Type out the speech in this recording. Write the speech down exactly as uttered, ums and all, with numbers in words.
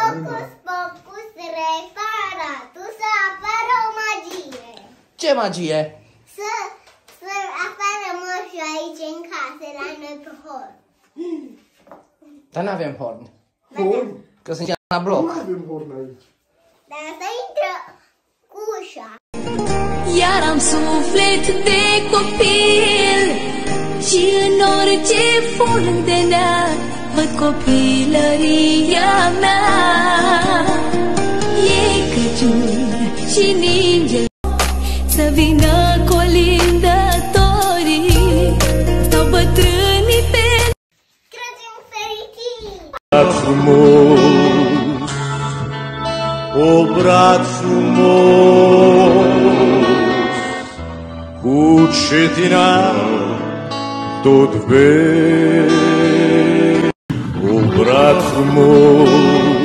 Hocus pocus, reparatus, să apară o magie. Ce magie? Să, să apară moșul aici în casă, la noi pe horn. Dar nu avem horn. Horn? Că sunt la bloc. Nu avem horn aici. Dar să intră cu ușa. Iar am suflet de copil și în orice form de neat văd copilăria mea. E Crăciun și ninge să vină colindătorii, stau bătrânii pe Crăciun fericit! Braț frumos, o braț frumos, cu cetina tot vezi, o braț frumos.